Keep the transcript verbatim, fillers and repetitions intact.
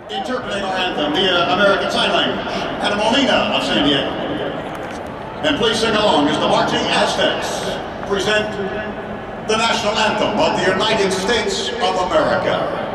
interpreting our anthem via American Sign Language, Ana Molina of San Diego. And please sing along as the Marching Aztecs present the national anthem of the United States of America.